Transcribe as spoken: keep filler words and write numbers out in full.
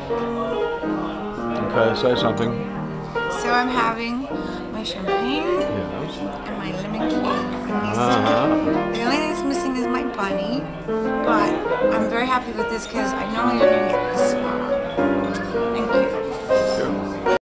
Okay, say something. So I'm having my champagne Yes. and my lemon cake. Uh-huh. The only thing that's missing is my bunny, but I'm very happy with this because I normally don't even get this far.